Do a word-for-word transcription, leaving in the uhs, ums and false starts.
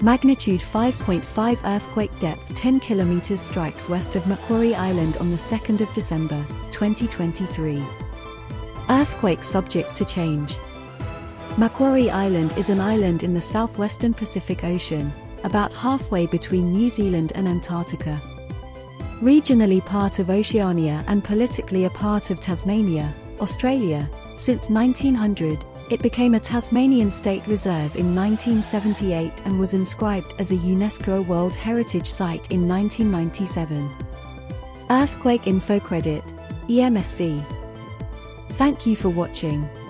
Magnitude five point five earthquake, depth ten kilometers, strikes west of Macquarie Island on the second of December, twenty twenty-three. Earthquake subject to change. Macquarie Island is an island in the southwestern Pacific Ocean, about halfway between New Zealand and Antarctica. Regionally part of Oceania and politically a part of Tasmania, Australia, since nineteen hundred, it became a Tasmanian State Reserve in nineteen seventy-eight and was inscribed as a UNESCO World Heritage Site in nineteen ninety-seven. Earthquake Info Credit, E M S C. Thank you for watching.